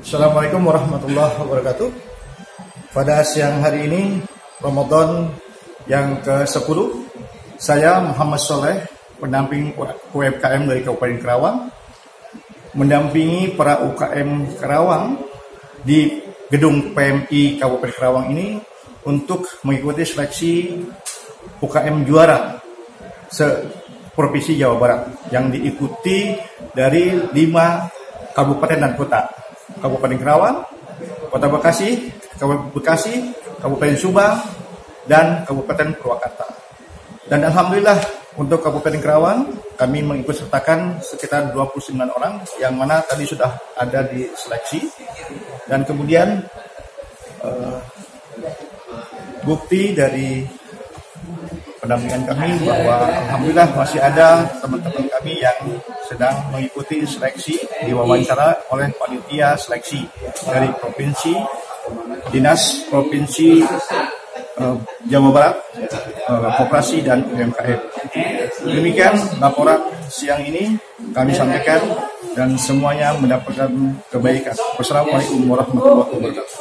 Assalamualaikum warahmatullahi wabarakatuh. Pada siang hari ini, Ramadan yang ke-10, saya Muhammad Soleh, pendamping UMKM dari Kabupaten Karawang, mendampingi para UKM Karawang di gedung PMI Kabupaten Karawang ini untuk mengikuti seleksi UKM juara se-Provinsi Jawa Barat yang diikuti dari 5 kabupaten dan kota. Kabupaten Karawang, Kota Bekasi, Kabupaten Bekasi, Kabupaten Subang, dan Kabupaten Purwakarta. Dan alhamdulillah untuk Kabupaten Karawang kami mengikut sertakan sekitar 29 orang yang mana tadi sudah ada di seleksi. Dan kemudian bukti dari pendampingan kami bahwa alhamdulillah masih ada teman-teman kami yang sedang mengikuti seleksi, diwawancara oleh panitia seleksi dari provinsi, Dinas Provinsi Jawa Barat, Koperasi dan UMKM. Demikian laporan siang ini kami sampaikan dan semuanya mendapatkan kebaikan. Wassalamualaikum warahmatullahi wabarakatuh.